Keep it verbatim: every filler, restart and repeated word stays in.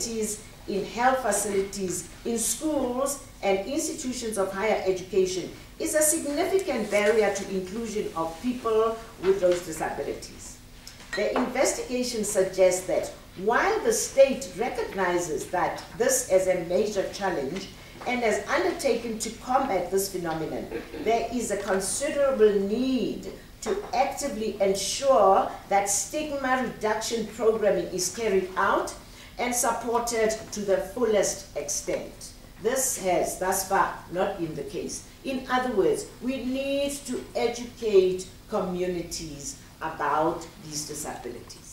disabilities in health facilities, in schools, and institutions of higher education is a significant barrier to inclusion of people with those disabilities. The investigation suggests that while the state recognizes that this is a major challenge and has undertaken to combat this phenomenon, there is a considerable need to actively ensure that stigma reduction programming is carried out and supported to the fullest extent. This has thus far not been the case. In other words, we need to educate communities about these disabilities.